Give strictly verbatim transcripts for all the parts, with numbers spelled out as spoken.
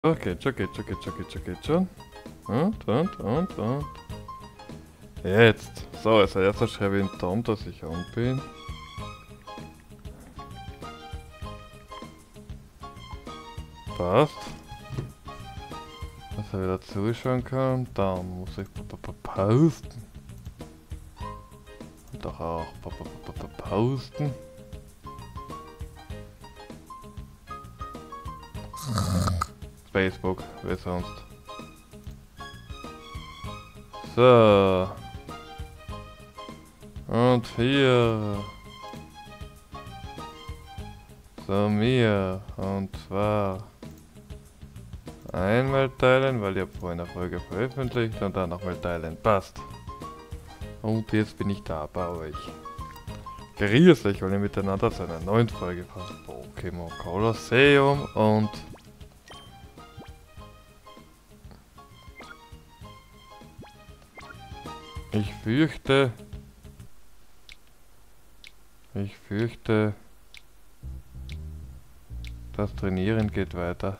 Okay, schon, geht schon, geht schon, geht schon, geht schon. Und, und, und, und. Jetzt. So, als erstes schreibe ich in Tom, dass ich on bin. Passt. Dass er wieder zuschauen kann. Dann muss ich posten. Und doch auch posten. Facebook, wer sonst? So. Und hier. So, mir. Und zwar einmal teilen, weil ich habe vorhin eine Folge veröffentlicht und dann nochmal teilen. Passt. Und jetzt bin ich da bei euch. Grüß euch alle miteinander zu einer neuen Folge von Pokémon Colosseum und ich fürchte, ich fürchte, das Trainieren geht weiter.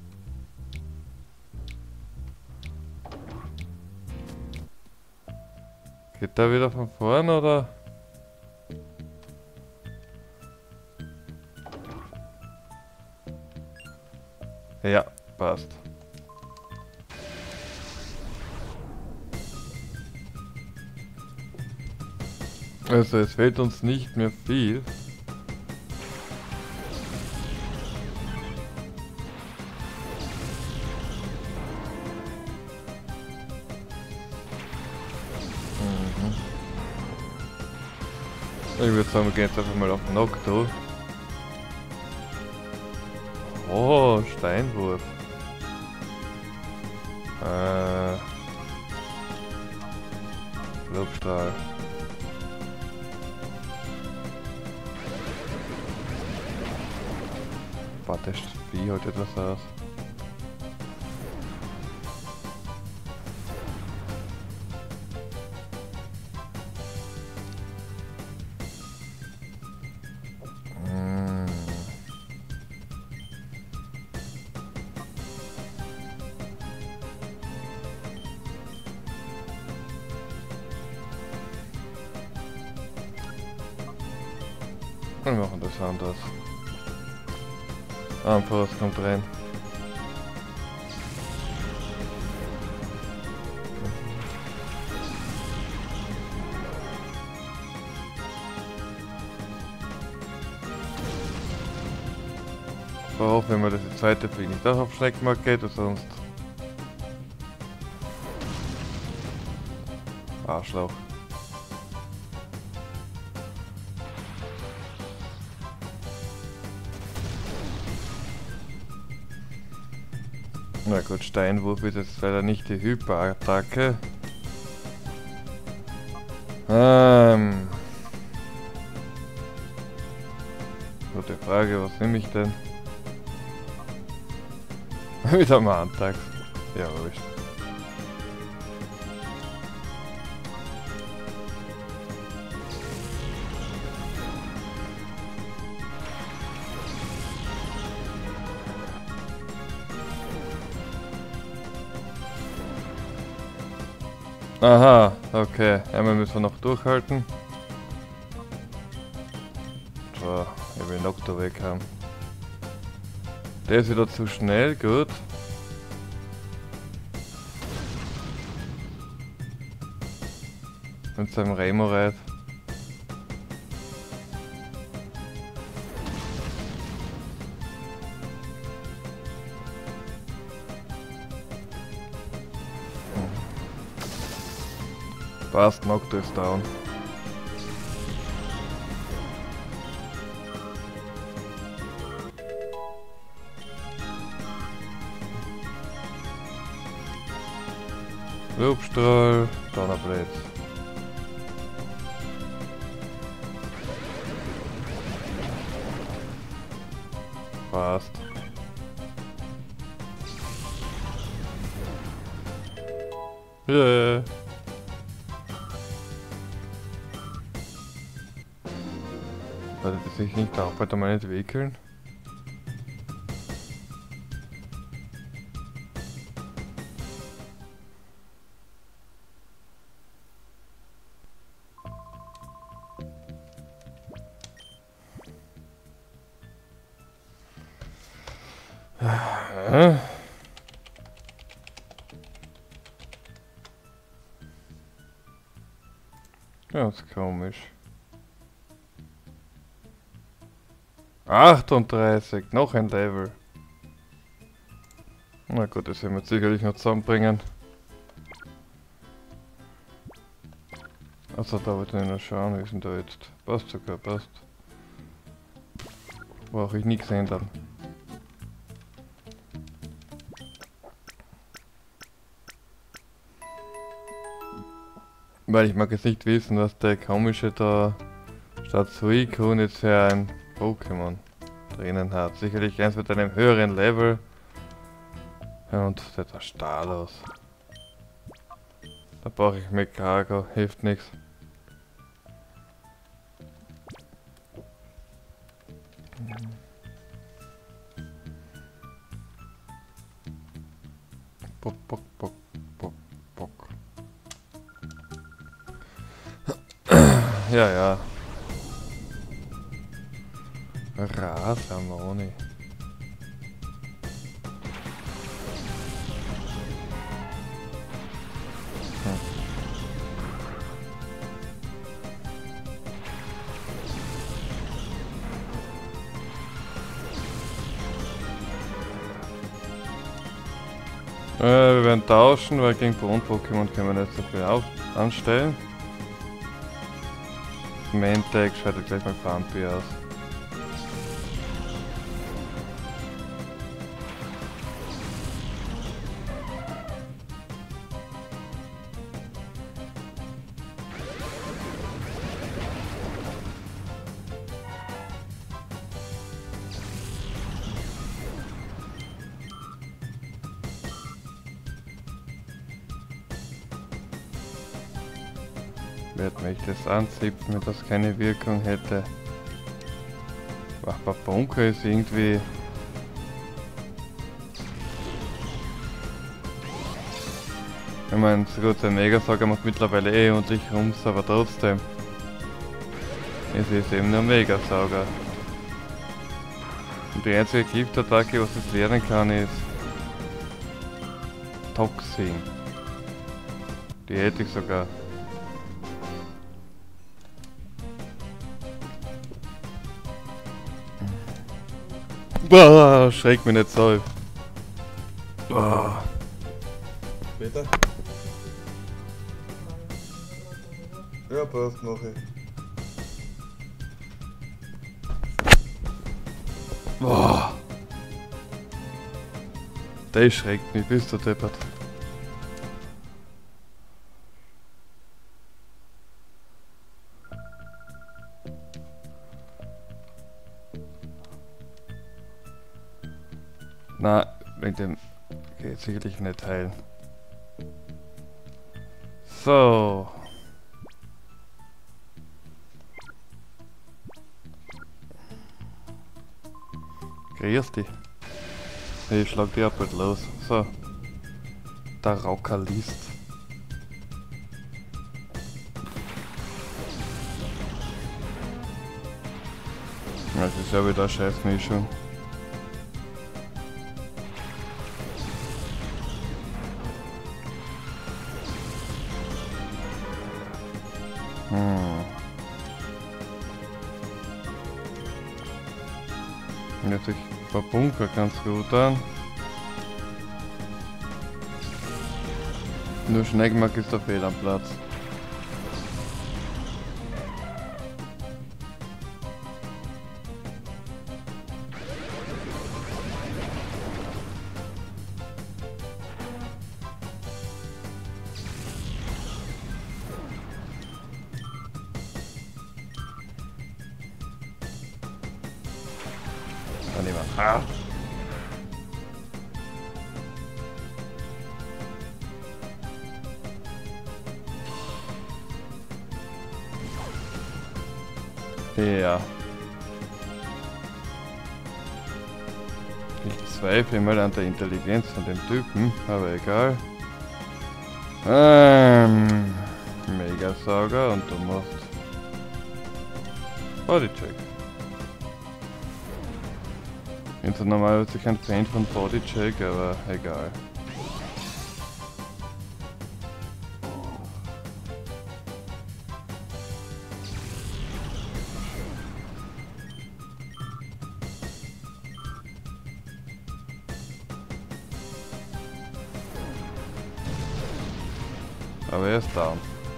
Geht da wieder von vorn oder? Ja, passt. Also es fehlt uns nicht mehr viel. Mhm. Ich würde sagen, wir gehen jetzt einfach mal auf Nocto. Oh, Steinwurf. Äh. Lobstrahl. Warte, das Vieh holt etwas aus. Mm. Wir machen das anders. Einfach, es kommt rein. Auch wenn man das die zweite Fliege nicht auch auf Schneckmark geht, oder sonst. Arschloch. Na gut, Steinwurf ist jetzt leider nicht die Hyperattacke. Ähm. Gute Frage, was nehme ich denn? Wieder mal Antax. Ja, wurscht. Aha, okay. Einmal müssen wir noch durchhalten. So, ich will den Nocto weg haben. Der ist wieder zu schnell, gut. Mit seinem Remoraid. Passt, Nocto ist down. Lobstrahl, Donnerblitz. Passt. Yeah. Sollte das sich nicht auch bald einmal entwickeln? Äh? Ganz komisch. achtunddreißig, noch ein Level. Na gut, das werden wir sicherlich noch zusammenbringen. Also da wollte ich noch schauen, wie ist denn da jetzt? Passt sogar, passt. Brauche ich nichts ändern. Weil ich mag jetzt nicht wissen, was der komische da statt Suicune jetzt für ein Pokémon drinnen hat. Sicherlich eins mit einem höheren Level. Ja, und der da Stalos. Da brauche ich Mekago, hilft nichts. Bock, bock, bock, bock, bock. Ja, ja. Rasamoni. Hm. Äh, wir werden tauschen, weil gegen Boden-Pokémon können wir nicht so viel auf anstellen. Main-Tag schaltet gleich mal Pampi aus. Wird mich das anzipfen, wenn das keine Wirkung hätte. Ach, Babunka ist irgendwie... Ich meine, so gut, der Megasauger macht mittlerweile eh und ich rums, aber trotzdem. Es ist eben nur Megasauger. Und die einzige Gift-Attacke, was es lernen kann, ist... Toxin. Die hätte ich sogar. Boah, schreck mich nicht so. Boah. Bitte? Ja, passt, mach ich. Boah. Der schreckt mich, bist du deppert. Na, wegen dem geht sicherlich nicht heilen. So. Grüß dich. Ich schlag die ab und los. So. Der Raukerlist. Das ist ja wieder eine Scheißmischung. Hm. Jetzt ich Bunker ganz gut an. Nur Schneckmark ist der Fehl am Platz. Dann nehmen wir. Ah. Ja. Ich zweifle mal an der Intelligenz von dem Typen, aber egal. Ähm, Megasauger und du machst Bodycheck. bin so normalerweise kein Fan von Bodycheck, aber egal. Aber er ist down.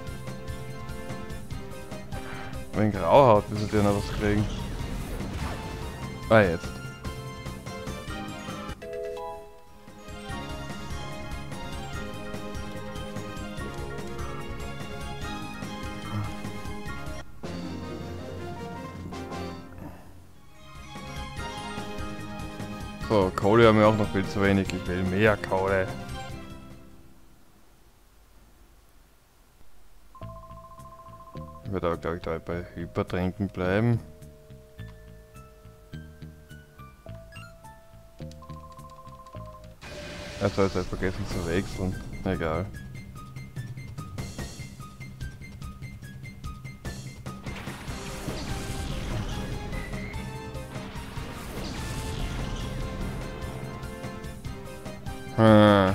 Wenn Grauhaut, müssen die noch was kriegen. Ah, jetzt. So, Kohle haben wir auch noch viel zu wenig. Ich will mehr Kohle. Ich werde aber, glaube ich, da bei Hypertrinken bleiben. Er soll es halt vergessen zu wechseln. Egal. Hm.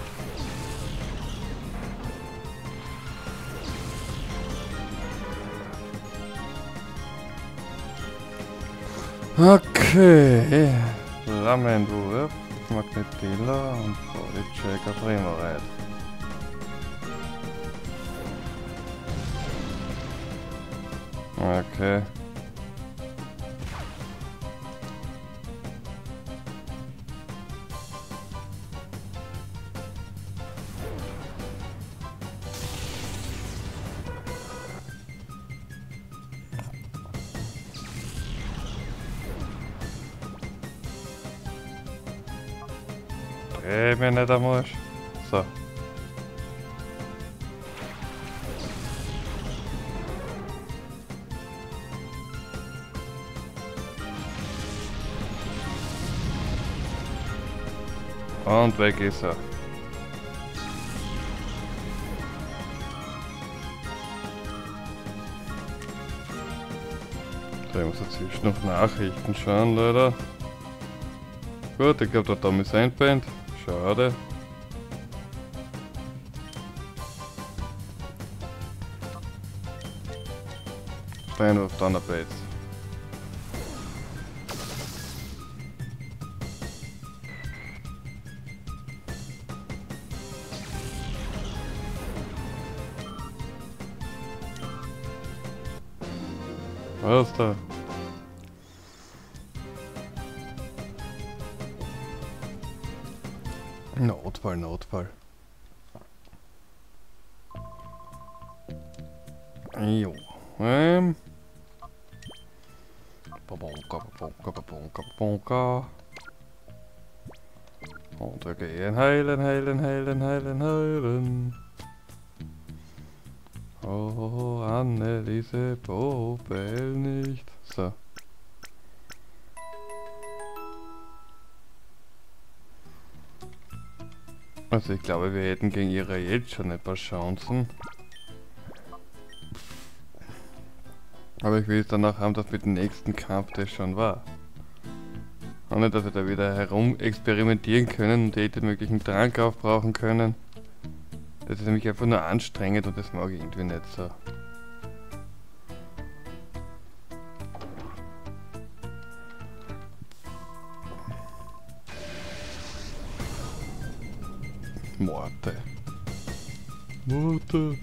Okay. Flammenwurf, Magnetilla und Bodychecker Primareit. Okay. Dreh mich nicht einmal. So. Und weg ist er. Da muss jetzt noch Nachrichten schauen, leider. Gut, ich glaube, der Tom ist eingepennt. Schade. Steinwurf Thunderblades. Was ist da? Notfall, Notfall. Jo. Ähm. Babonka, babonka, babonka, babonka. Und wir gehen heilen, heilen, heilen, heilen, heilen. Oh, Anneliese, Bobel nicht. So. Also ich glaube, wir hätten gegen ihre jetzt schon ein paar Chancen. Aber ich will es danach haben, dass mit dem nächsten Kampf das schon war. Und nicht, dass wir da wieder herum experimentieren können und jeden möglichen Trank aufbrauchen können. Das ist nämlich einfach nur anstrengend und das mag ich irgendwie nicht so. Morte. Morte.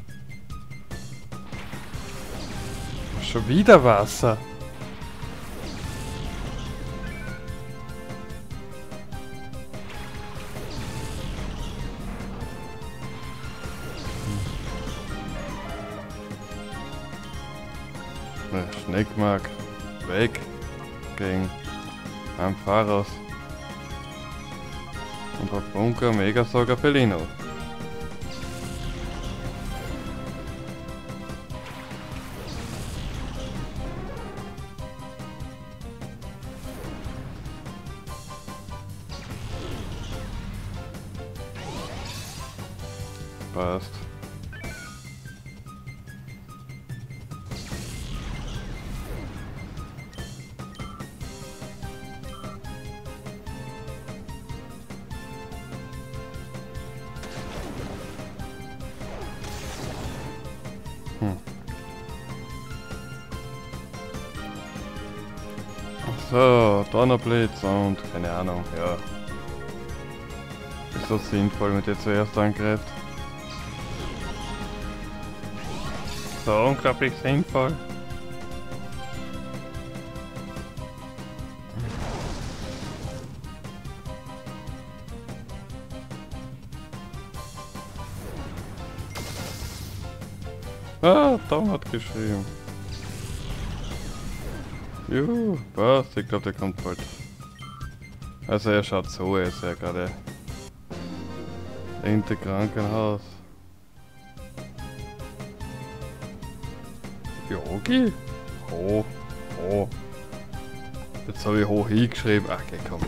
Schon wieder Wasser. Der Schneckmark. Weg. Gegen Ampharos. Und auf Bunker Megasaga Felino. Passt. Hm. So, Donnerblitz und keine Ahnung, ja. Ist das sinnvoll, wenn der zuerst angreift? So unglaublich sinnvoll. Ah, Tom hat geschrieben. Juhu, passt, ich glaube der kommt bald. Also er schaut so, er ist ja gerade in der Krankenhaus. Yogi? Ho, ho. Jetzt habe ich hoch hingeschrieben. Ach, okay, komm.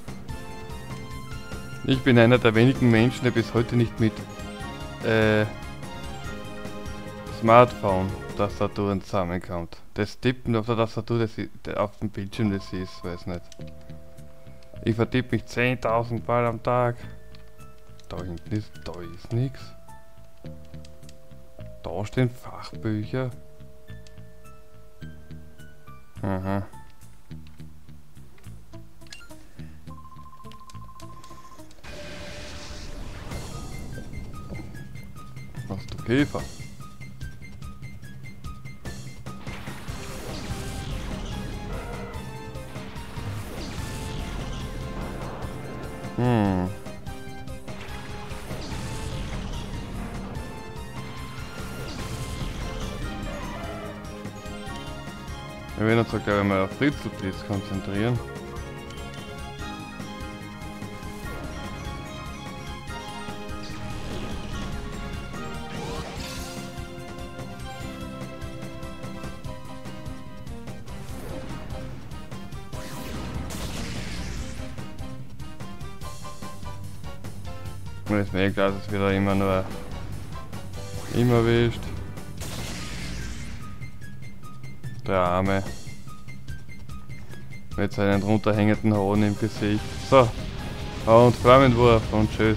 Ich bin einer der wenigen Menschen, der bis heute nicht mit äh, Smartphone-Tastaturen zusammenkommt. Das Tippen auf der Tastatur, das ist, auf dem Bildschirm, das ist, weiß nicht. Ich vertippe mich zehntausend Mal am Tag. Da hinten ist, da ist nichts. Da stehen Fachbücher. Aha. Hast du Käfer? Hm. Wir werden uns, glaube ich, mal auf Fritzelblitz konzentrieren. Ist mir klar, dass es wieder immer nur immer wischt. Der Arme. Mit seinen runterhängenden Haaren im Gesicht. So. Und Flammenwurf und tschüss.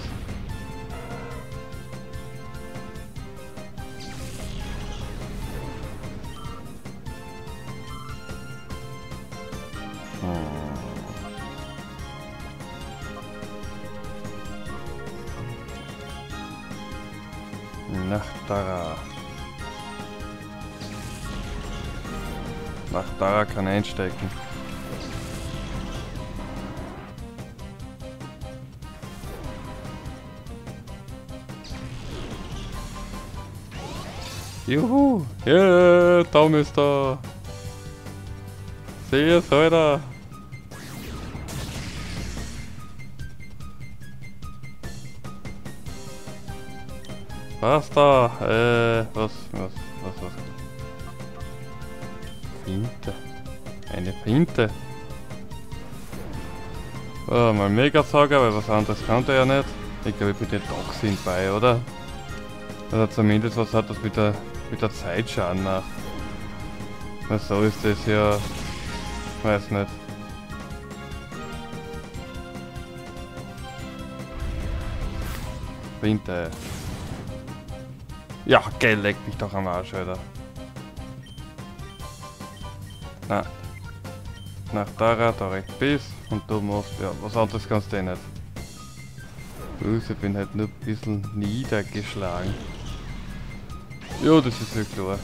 Nachtara. Nachtara kann einstecken. Juhu! Ja, Tom ist da! Sieh es, Alter! Was da? Äh, was, was, was, was? Finte. Eine Finte. Oh, mal Mega-Sauger, weil was anderes kann der ja nicht. Ich glaube, ich bin den Toxin bei, oder? Oder zumindest was hat das mit der, mit der Zeit Schaden macht. Na, so ist das ja. Weiß nicht. Finte. Ja, gell, leck mich doch am Arsch, Alter. Na. Nach Dara, da recht bis. Und du musst, ja, was anderes kannst du eh nicht. Ich bin halt nur ein bisschen niedergeschlagen. Ja, das ist ja klar.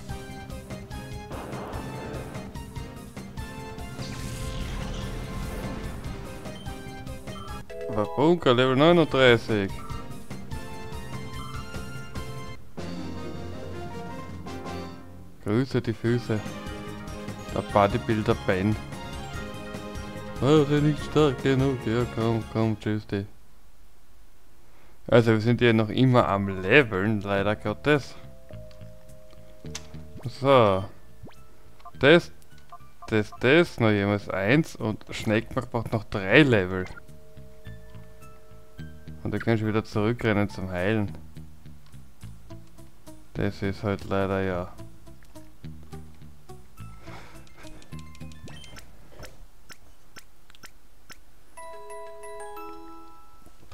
Bunker, Level neununddreißig. Grüße die Füße. Der Bodybuilder Ben. Oh, der nicht stark genug. Ja, komm, komm, tschüss die. Also wir sind ja noch immer am Leveln, leider Gottes. So. Das, das, das, noch jemals eins und Schneckmach braucht noch drei Level. Und da kann ich wieder zurückrennen zum Heilen. Das ist halt leider ja.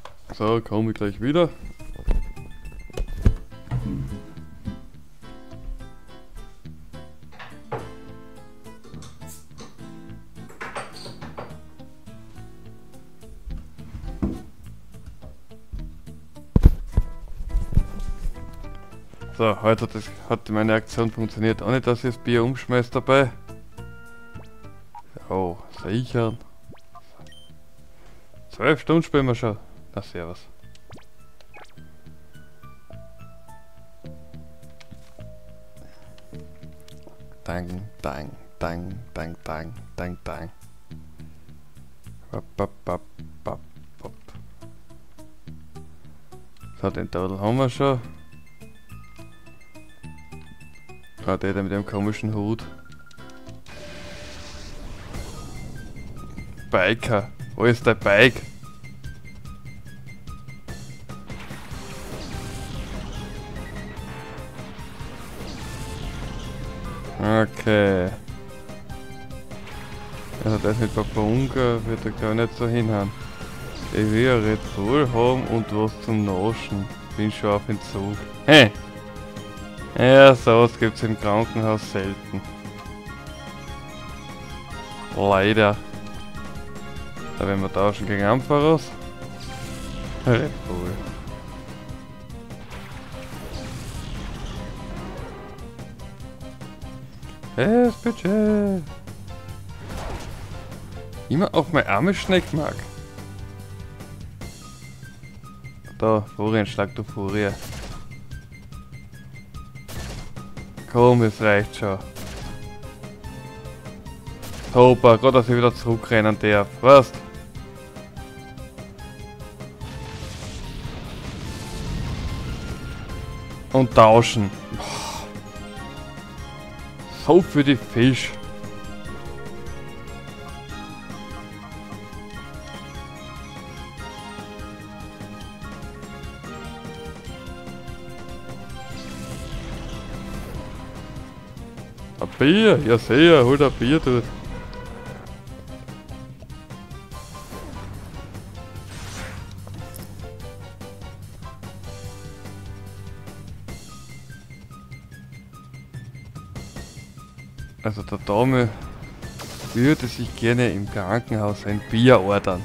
So, komme ich gleich wieder. So, heute hat, das, hat meine Aktion funktioniert. Auch nicht, dass ich das Bier umschmeiß dabei. Oh, sicher. Zwölf Stunden spielen wir schon. Na, servus. Dang, dang, dang, dang, dang, dang, dang. Bap, bap, bap, bap, bap. So, den Tadel haben wir schon. Ah, der mit dem komischen Hut. Biker. Wo ist der Bike? Okay. Also das mit Papunga wird er gar nicht so hinhauen. Ich will ja Red Bull haben und was zum Naschen. Bin schon auf den Zug. Hey! Ja, sowas gibt's im Krankenhaus selten. Leider. Da werden wir tauschen gegen Ampharos. Red Bull. Hey, das Budget. Immer auf mein armes Schneck mag. Da, Furien, schlag du Furie. Komm, es reicht schon. Super, gerade dass ich wieder zurückrennen darf. Was? Und tauschen. So für die Fisch. Ein Bier? Ja sehr, hol ein Bier dort. Also der Dame würde sich gerne im Krankenhaus ein Bier ordern.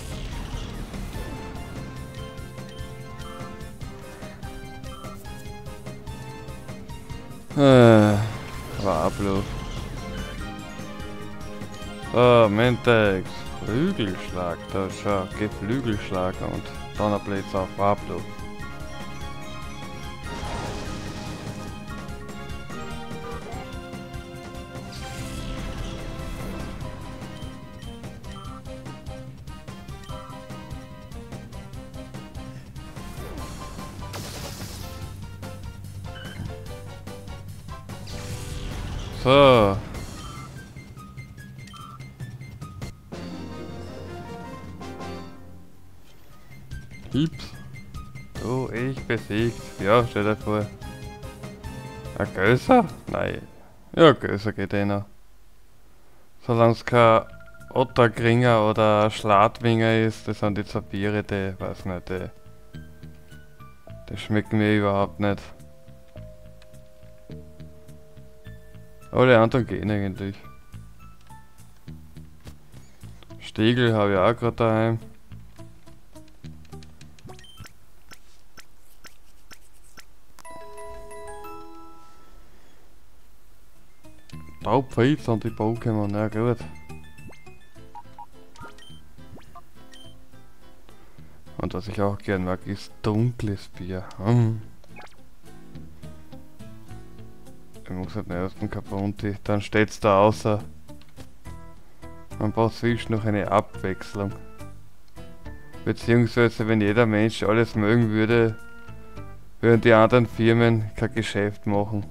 Äh, Wablo. Ah, Mentex. Flügelschlag. Da schau, Geflügelschlag und Donnerblitz auf Wablo. So. Hips. So, ich besiegt. Ja, stell dir vor. Ein Gösser? Nein. Ja, Gösser geht eh noch. Solange es kein Ottergringer oder Schladwinger ist, das sind die Zapiere, die, weiß nicht, die, die schmecken mir überhaupt nicht. Alle anderen gehen eigentlich. Stiegel habe ich auch gerade daheim. Taubpfeif sind die Pokémon, ja gut. Und was ich auch gern mag, ist dunkles Bier. Hm. Ich muss halt den ersten Kapunti, dann steht's da außer. Man braucht zwischen noch eine Abwechslung. Beziehungsweise wenn jeder Mensch alles mögen würde, würden die anderen Firmen kein Geschäft machen.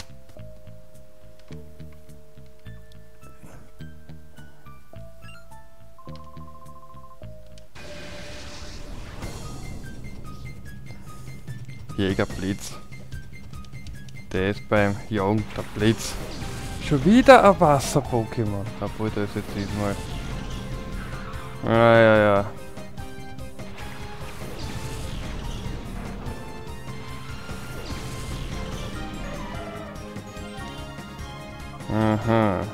Jägerblitz. Der ist beim Jagen, der Blitz. Schon wieder ein Wasser-Pokémon. Obwohl, das ist jetzt diesmal. Ah, ja, ja. Aha.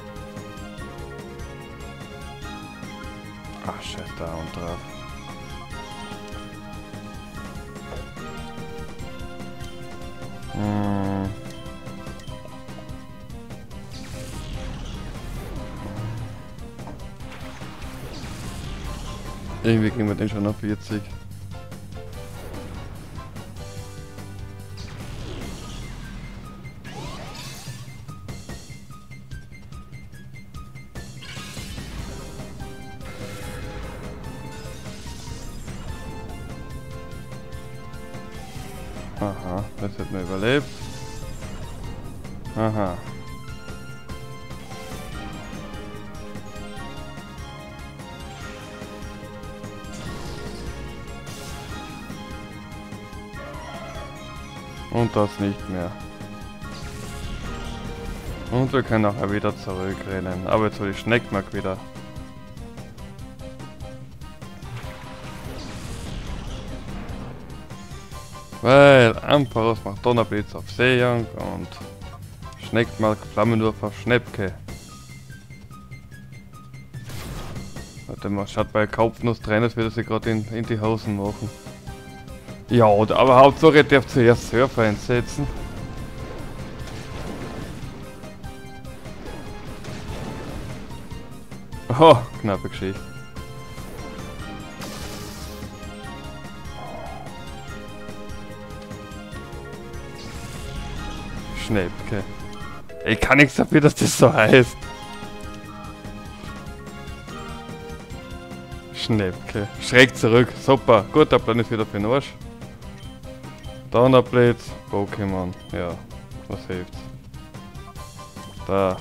Ach, scheiß da und drauf. Irgendwie kriegen wir den schon auf vierzig. Aha, das hat man überlebt. Aha. Und das nicht mehr. Und wir können nachher wieder zurückrennen. Aber jetzt hol ich Schneckmark wieder. Weil Ampharos macht Donnerblitz auf Seejang und Schneckmark Flammenwurf auf Schnäppke. Warte mal, schaut bei Kopfnuss drin, als würde sie gerade in, in die Hosen machen. Ja, aber Hauptsache ich darf zuerst Surfer einsetzen. Oh, knappe Geschichte. Schnäppke. Ich kann nichts dafür, dass das so heißt. Schnäppke. Schräg zurück. Super. Gut, der Plan ist wieder für den Arsch. Donnerblitz. Pokémon. Ja. Was hilft's? Da.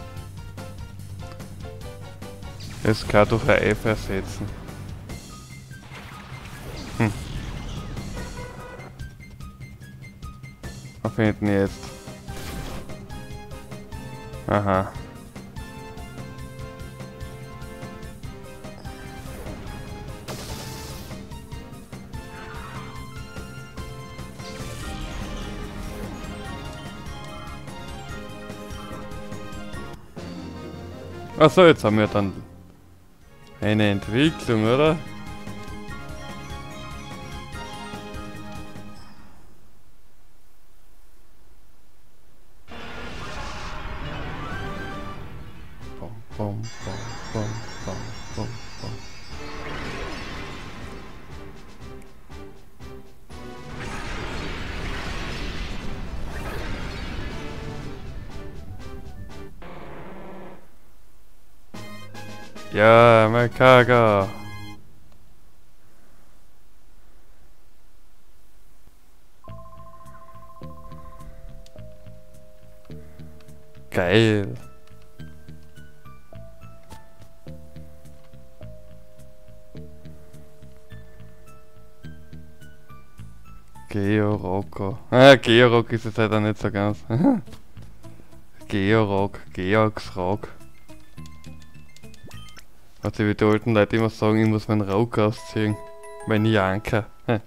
Es kann durch ein F ersetzen. Hm. Was finden jetzt? Aha. Achso, jetzt haben wir dann eine Entwicklung, oder? Bom, bom, bom, bom, bom, bom, bom. Ja, Makaga. Geil. Georocker. Ah, Georock ist es halt auch nicht so ganz. Georock, Georgsrock. Also wie die alten Leute immer sagen, ich muss meinen Rock ausziehen. Mein Janker.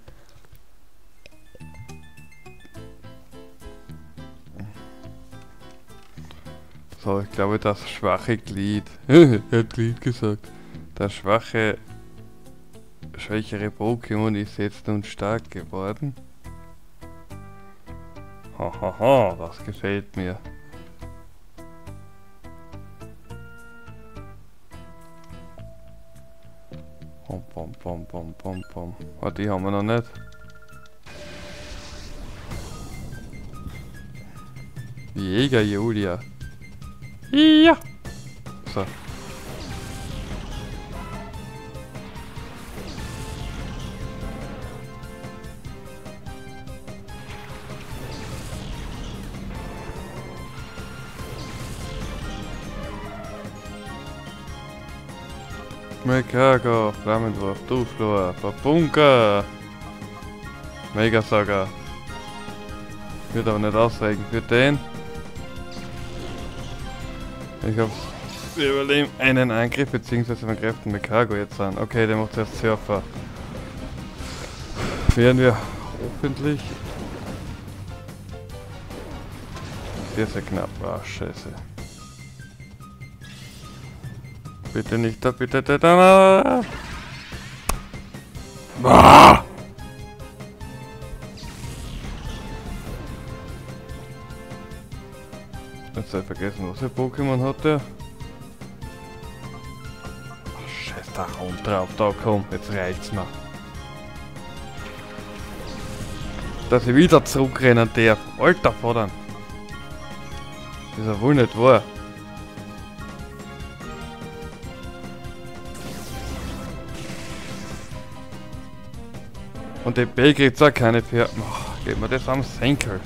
So, ich glaube das schwache Glied. Er hat Glied gesagt. Das schwache, schwächere Pokémon ist jetzt nun stark geworden. Hahaha, das gefällt mir. Pom, pom, pom, pom, pom, pom. Ah, die haben wir noch nicht. Jäger Julia. Ja. So. Mekago, Flammenwurf, Duflor, Babunga, Megasaga. Wird aber nicht ausreichen für den. Ich hab's. Wir überleben einen Angriff, beziehungsweise wir greifen Mekago jetzt an. Okay, der macht erst Surfer. Werden wir hoffentlich. Sehr, sehr knapp. Ah, scheiße. Bitte nicht da, bitte da, da. Ah! Jetzt habe ich vergessen, was für Pokémon hat der. Ach, scheiße, Da und drauf, da komm, jetzt reicht's mir. Dass ich wieder zurückrennen darf. Alter Vater. Das ist ja wohl nicht wahr. Und die B kriegt auch keine Pferde. Oh, geht mir das am Senkel.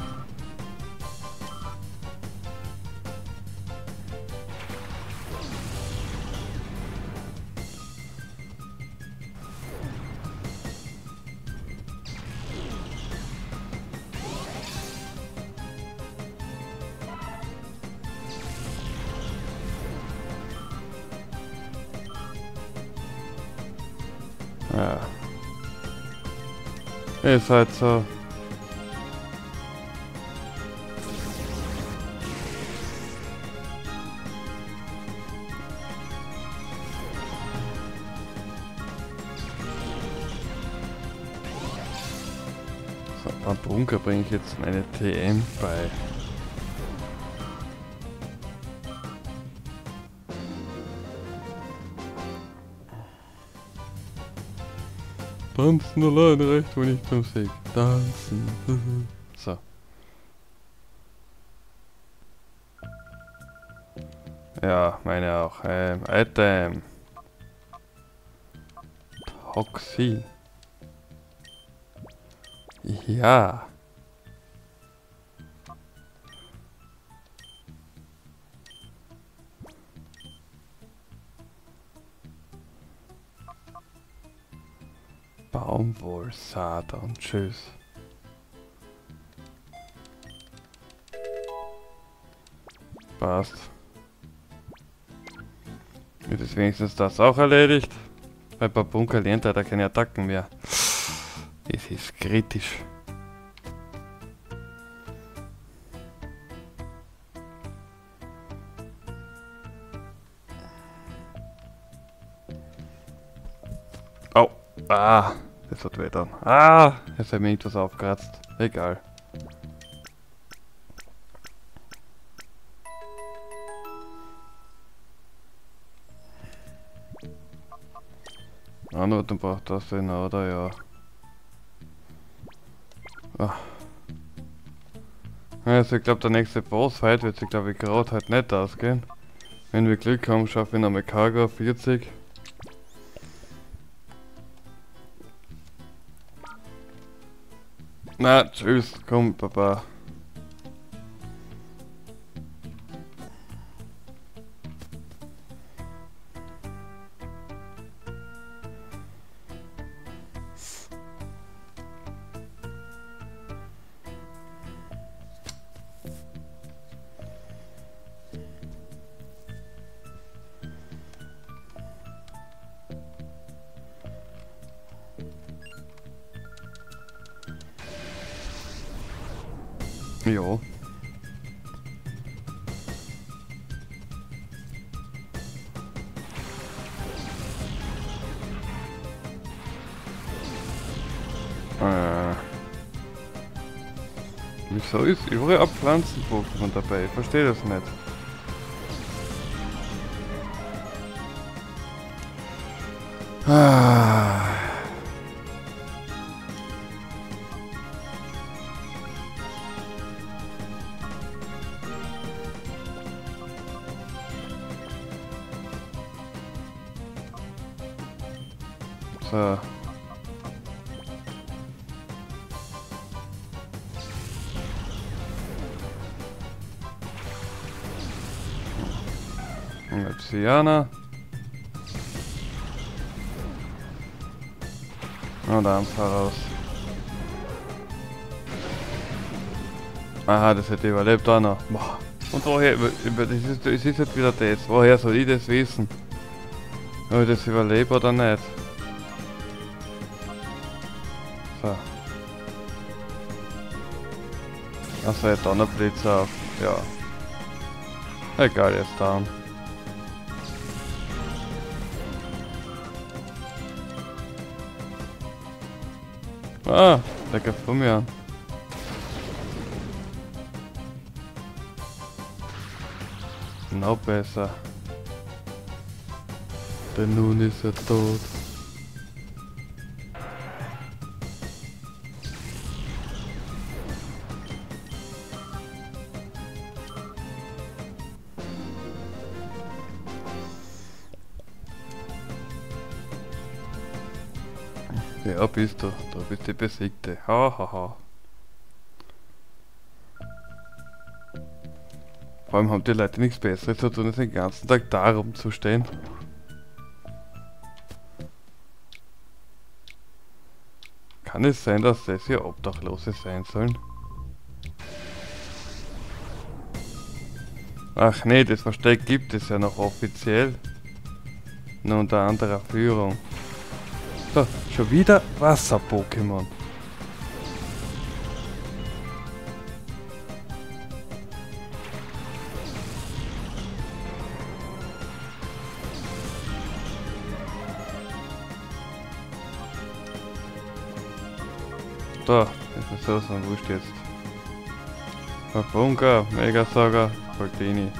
Ja. Ist halt so. So, beim Bunker bringe ich jetzt meine T M bei. Tanzen alleine recht, wenn ich zum Sieg. Tanzen. So. Ja, meine auch. Ähm, Item. Toxin. Ja. Baumwollsaat und tschüss. Passt. Wird es wenigstens das auch erledigt? Weil bei Bunker lernt er da keine Attacken mehr. Das ist kritisch. Oh. Ah, das hat weh dann. Ah, jetzt hat mir etwas aufgeratzt. Egal. Anordnung braucht das denn, oder? Ja. Ah. Also ich glaube der nächste Bossfight wird sich glaube ich gerade halt nicht ausgehen. Wenn wir Glück haben, schaffen wir nochmal Cargo auf vierzig. Na, tschüss, komm, Papa. Jo. Äh. Wieso ist überall ein Pflanzen-Pokémon dabei? Ich verstehe das nicht. Ah. So. Epsiana. Und da raus. Aha, das hätte überlebt auch noch. Boah. Und woher, das ist, das ist jetzt wieder das. Woher soll ich das wissen? Ob ich das überlebe oder nicht? So. Achso, jetzt auch noch Blitz auf. Ja. Egal, jetzt down. Ah, der greift von mir an. Noch besser. Denn nun ist er tot. Ja, bist du. Du bist die Besiegte. Ha, ha, ha. Vor allem haben die Leute nichts Besseres zu tun, als den ganzen Tag da rumzustehen. Kann es sein, dass das hier Obdachlose sein sollen? Ach nee, das Versteck gibt es ja noch offiziell. Nur unter anderer Führung. So, schon wieder Wasser-Pokémon. Da, ist mir so, so wurscht jetzt. Bunker, Megasaga, Voltini.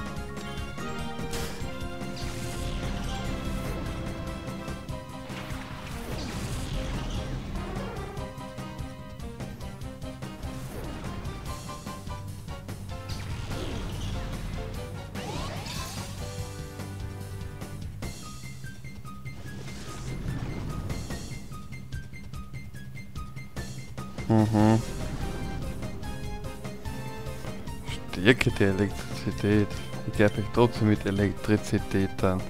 Mhm. Stärke die Elektrizität. Ich greife mich trotzdem mit Elektrizität an.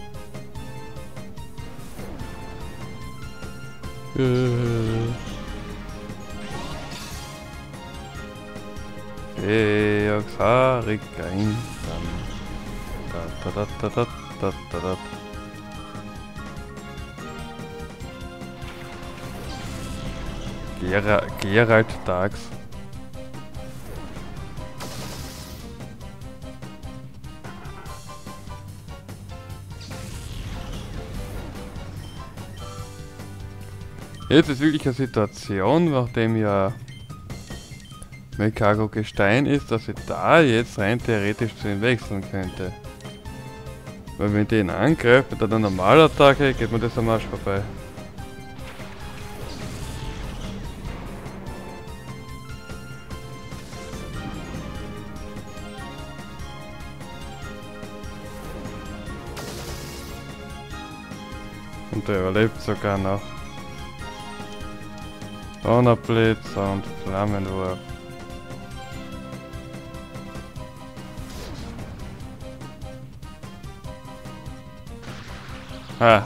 Georgsarika Insan. Da da da da da da da. Gera Gerald Tags. Jetzt ist wirklich eine Situation, nachdem ja Mekago Gestein ist, dass ich da jetzt rein theoretisch zu ihm wechseln könnte. Weil wenn den angreift mit einer Normalattacke, geht mir das am Arsch vorbei. Und der überlebt sogar noch. Donnerblitz und Flammenwurf. Ha!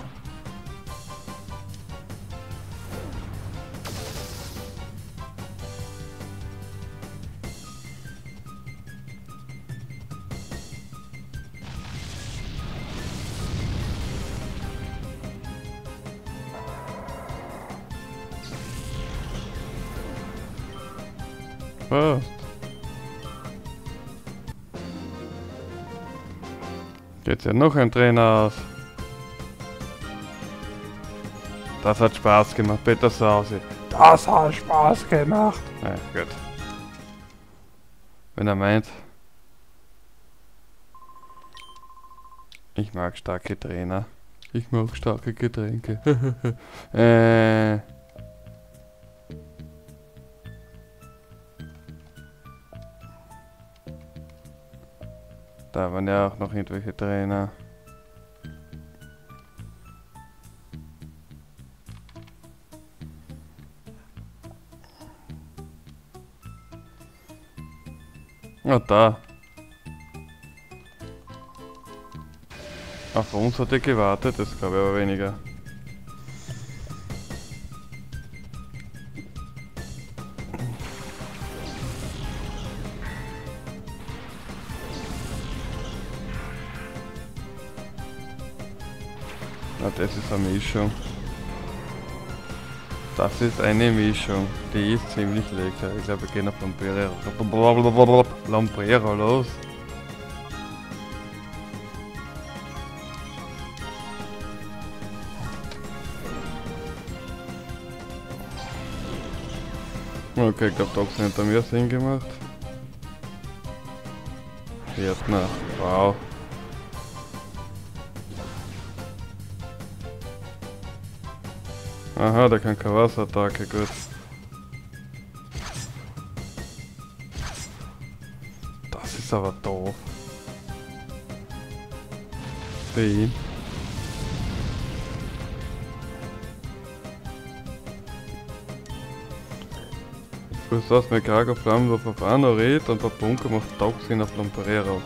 Oh. Geht's ja noch ein Trainer aus. Das hat Spaß gemacht, Peter Sause. Das hat Spaß gemacht. Ja, gut. Wenn er meint. Ich mag starke Trainer. Ich mag starke Getränke. äh. Da waren ja auch noch irgendwelche Trainer. Ah, da. Auf uns hat er gewartet, das glaube ich aber weniger. Ah, das ist eine Mischung. Das ist eine Mischung, die ist ziemlich lecker. Ich glaube, wir gehen auf Lombrero, Lombrero los. Okay, ich glaube, Toxin hat da mehr Sinn gemacht. Gärtner, wow. Aha, der kann keine Wasserattacke, gut. Das ist aber doof. Für ihn. Du hast mir Krago Flammenwurf auf Anoret und bei Bunker macht Toxin auf Lamparero.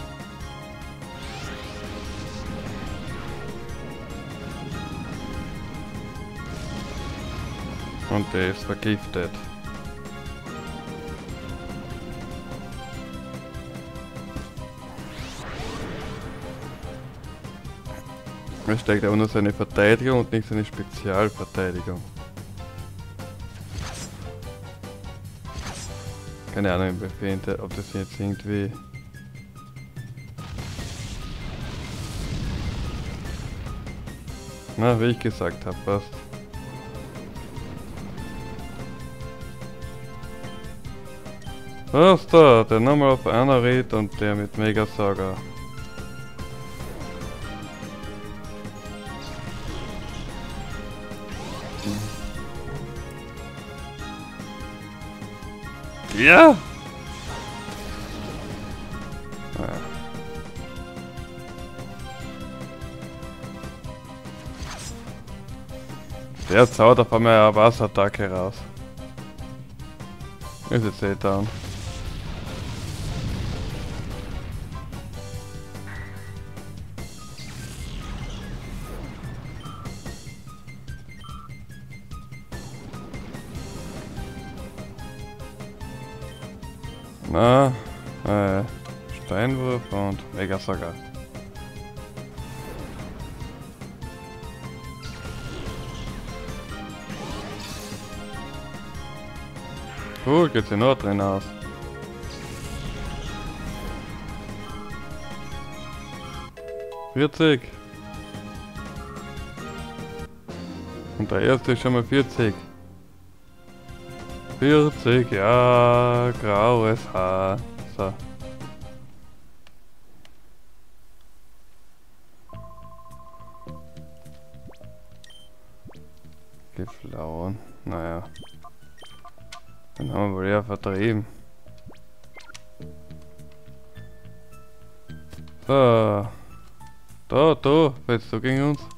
Und der ist vergiftet. Er steckt aber nur seine Verteidigung und nicht seine Spezialverteidigung. Keine Ahnung, ob das jetzt irgendwie... Na, wie ich gesagt habe, passt. Was da? Der nochmal auf einer Red und der mit Megasaga. Ja! Naja. Der zaut auf einmal eine Wasserattacke raus. Ist jetzt eh down. Na, äh, Steinwurf und Megasaga. Cool, geht's hier nur drin aus. vierzig. Und der erste ist schon mal vierzig. vierzig, ja, graues Haar. So. Geflauen. Naja. Dann haben wir wohl eher vertrieben. So. Da, da, willst du gegen uns?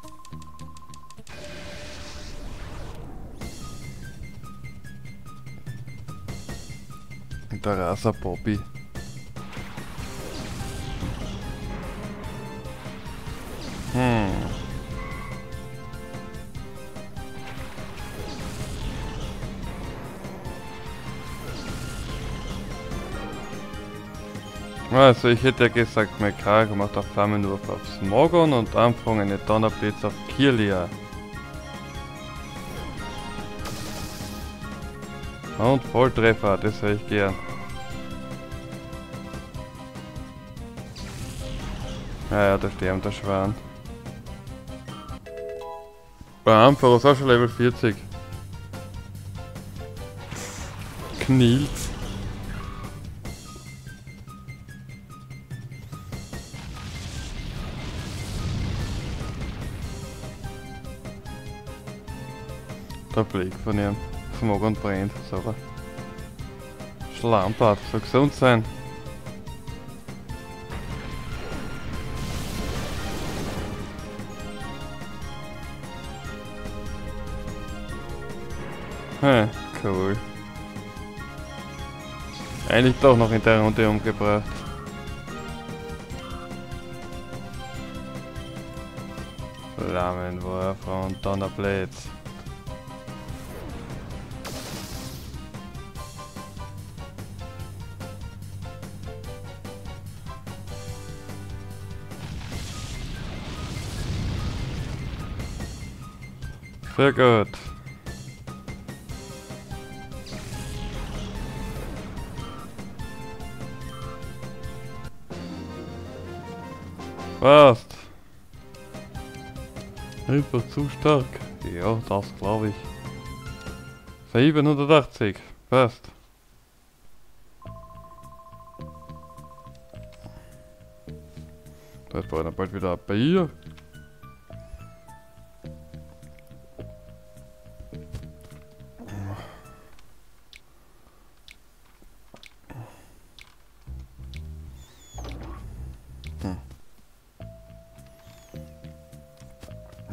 Der Rasa Bobby. Hm. Also ich hätte ja gesagt, Mekaro macht auf Flammenwurf auf Smogon und Anfang eine Donnerblitz auf Kirlia. Und Volltreffer, das höre ich gern. Ja, ja, da sterben der Schwan. Bei Ampharos auch schon Level vierzig. Knielt. Der Blick von ihrem Smog und brennt, sauber. Schlammbad, soll gesund sein. Hm, cool. Eigentlich doch noch in der Runde umgebracht. Flammenwurf und Donnerblitz. Sehr gut. Passt. Einfach zu stark. Ja, das glaube ich. siebenhundertachtzig. Passt. Da ist bald, bald wieder ein Bier.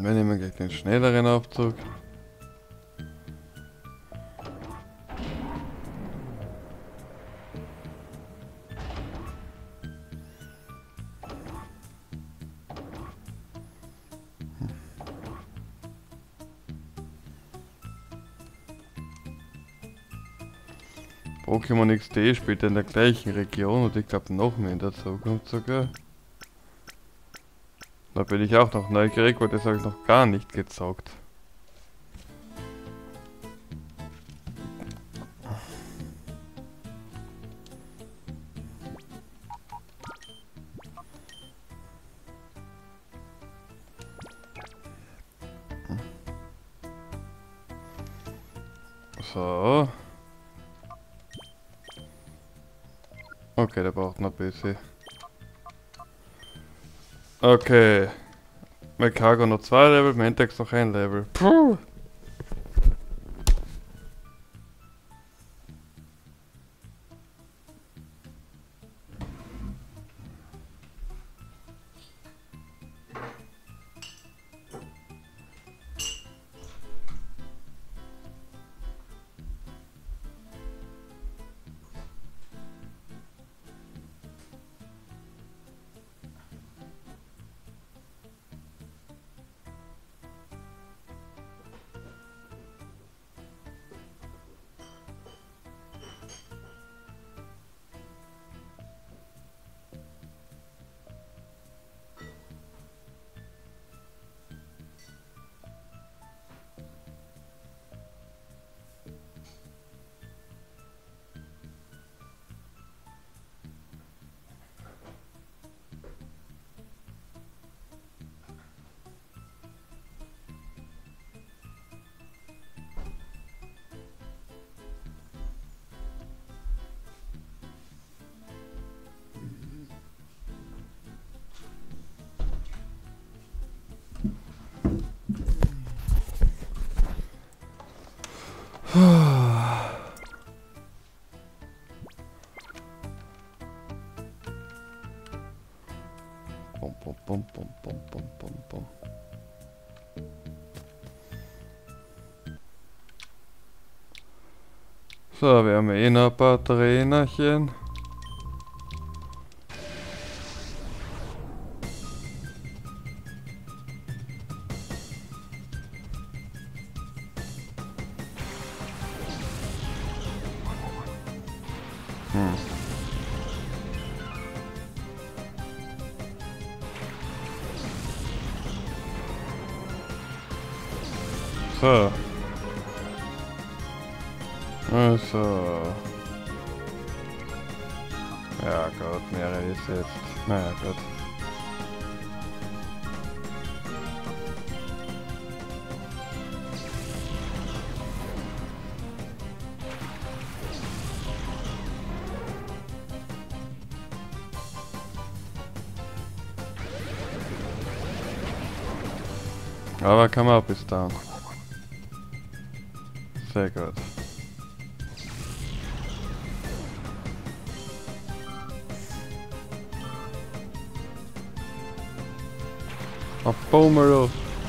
Wir nehmen gleich den schnelleren Aufzug. Pokémon X D spielt in der gleichen Region und ich glaube noch mehr in der Zukunft sogar. Da bin ich auch noch neugierig, weil das habe ich noch gar nicht gezockt. So. Okay, der braucht noch ein bisschen. Okay. Mekago noch zwei Level, Mentex noch ein Level. Puh. Bum, bum, bum, bum, bum, bum, bum, bum. So, wir haben eh noch ein paar Trainerchen. Hm. So. Also. Ja Gott, mehrere ist jetzt. Naja Gott. Aber kann man auch bis da. Sehr gut. Auf Bomero.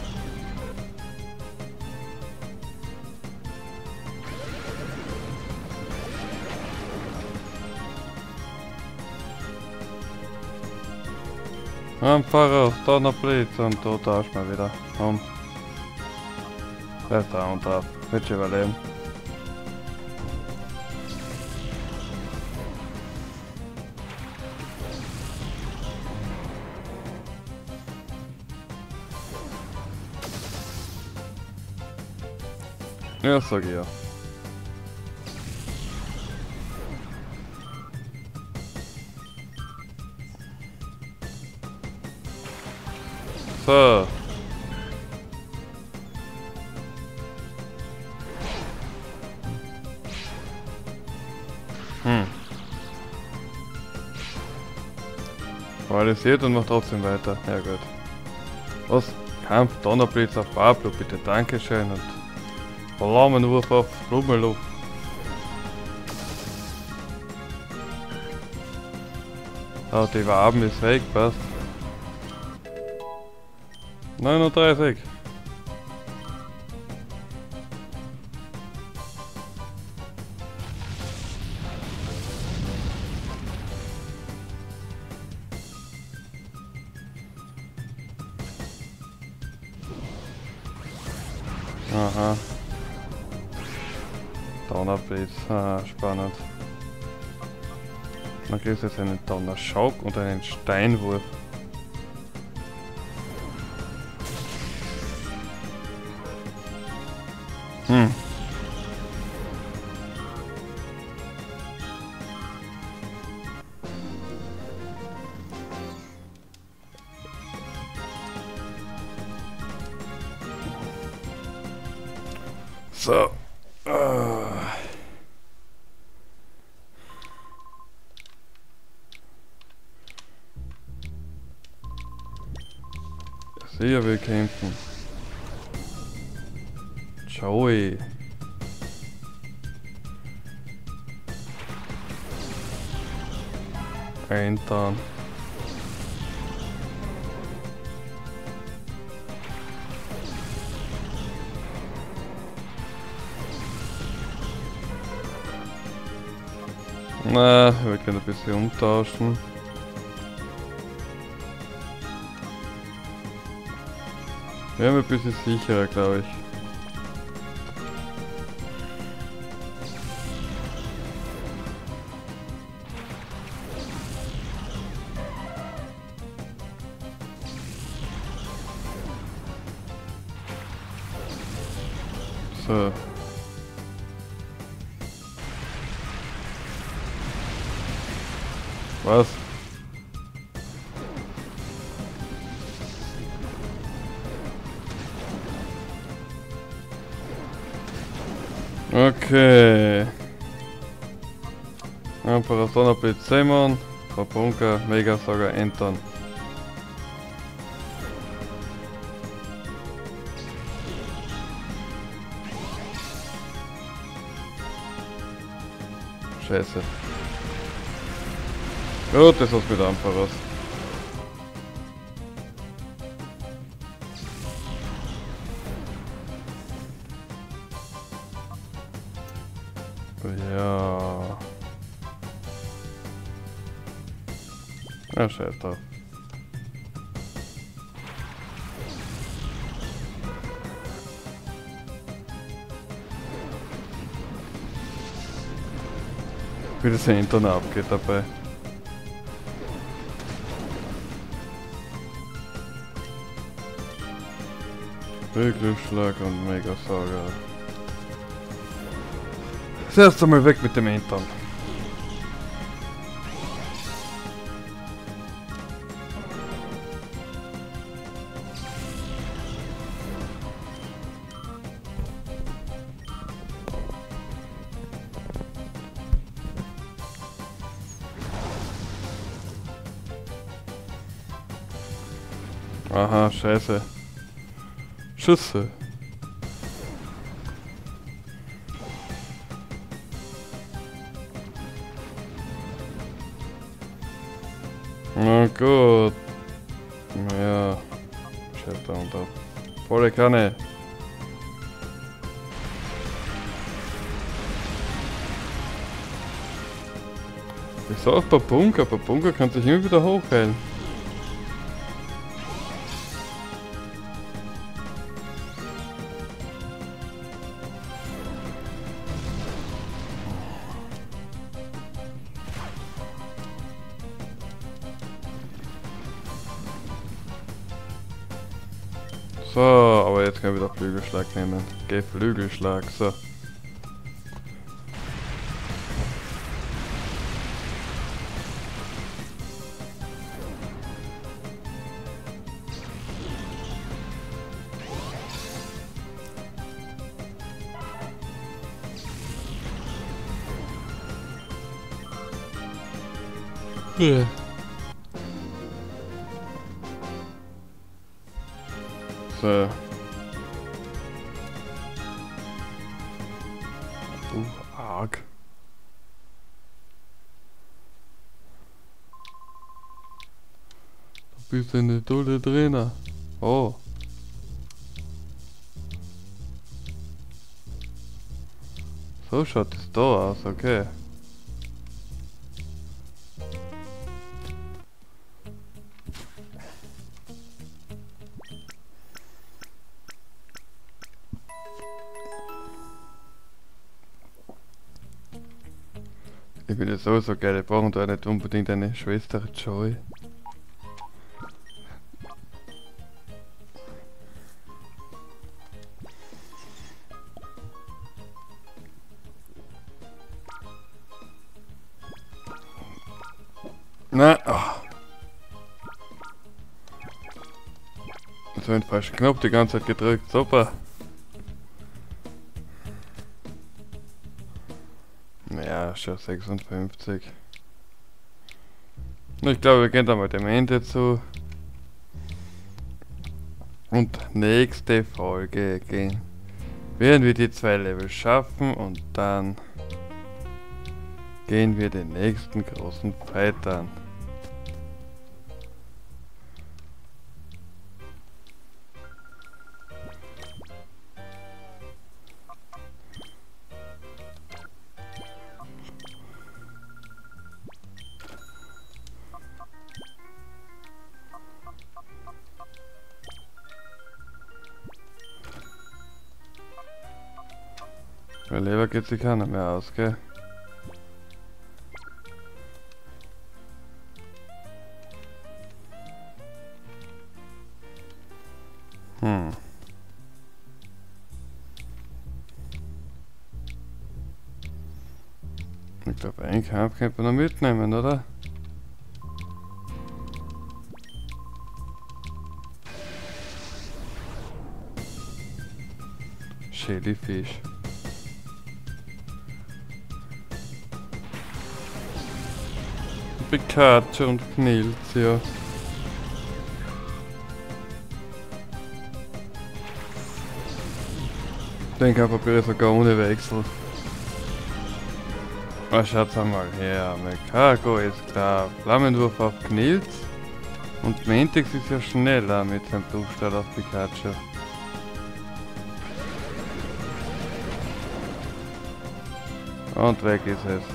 Einfach raus, da noch Blitz und da tauschen wir wieder. Um. Der ist da und drauf. Wird schon überleben. Ja, sag ich ja. So. Hm. Paralysiert und macht trotzdem weiter. Ja gut. Was? Kampf, Donnerblitz auf Pablo, bitte, dankeschön und Alarmenwurf auf Blumenluft. Oh, die Waben ist weg, passt. neununddreißig. Aha. Donnerblitz. Ah, spannend. Man kriegt jetzt einen Donnerschock und einen Steinwurf. Hm. So. Ah. Sehr will kämpfen. Joey. Eintern. Na, wir können ein bisschen umtauschen. Wir haben ein bisschen sicherer, glaube ich. So. Was? Okay. Parasona Blitz Simon, Babunka, Mega Saga Entern. Scheiße. Gut, das war's mit Amparas. Ja. Ja, scheiß drauf. Wie das Hintern abgeht dabei. Glücksschlag und Mega Saga. Das erste Mal weg mit dem Hintern. Aha, scheiße. Schüsse. Na gut. Ja. Scheiße und ab. Volle Kanne. Wieso auf Babunka? Babunka kann sich immer wieder hochheilen. So, aber jetzt können wir wieder Flügelschlag nehmen. Geh Flügelschlag, so. Ja. So. Uh, arg. Du bist eine tolle Trainer. Oh. So schaut es da aus, okay. Ich bin ja sowieso geil, ich brauche da nicht unbedingt eine Schwester Joy. Na, oh. So einen falschen Knopf die ganze Zeit gedrückt, super. Ja, schon sechsundfünfzig. Ich glaube, wir gehen da mal dem Ende zu. Und nächste Folge gehen. Werden wir die zwei Level schaffen und dann gehen wir den nächsten großen Fight an. Weil Leber geht sich keiner mehr aus, gell? Hm. Ich glaube, einen Kampf könnte man noch mitnehmen, oder? Jellyfish. Pikachu und Knilz, ja. Den kann probiere ich sogar ohne Wechsel. Oh, schaut's einmal her. Mekago ist klar. Flammenwurf auf Knilz. Und Mentix ist ja schneller mit seinem Flugstart auf Pikachu. Und weg ist es.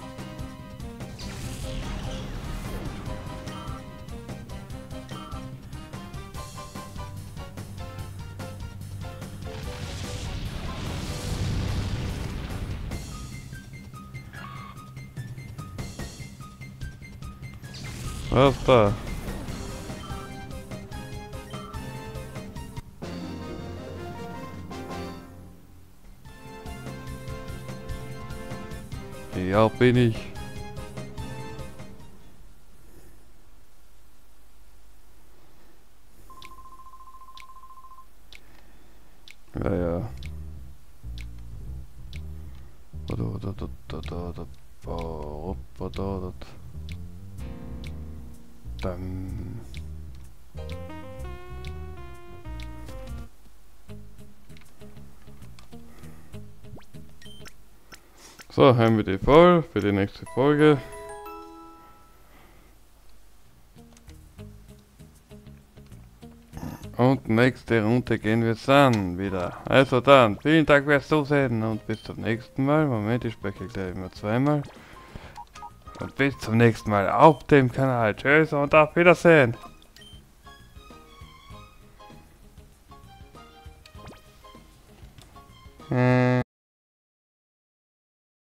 Was da? Ja, bin ich. Ja, ja. Oder, oder, oder, oder, oder, oder, oder, oder. Dann. So, haben wir die voll für die nächste Folge. Und nächste Runde gehen wir dann wieder. Also dann, vielen Dank fürs Zusehen und bis zum nächsten Mal. Moment, ich spreche gleich immer zweimal. Und bis zum nächsten Mal auf dem Kanal. Tschüss und auf Wiedersehen. Hm.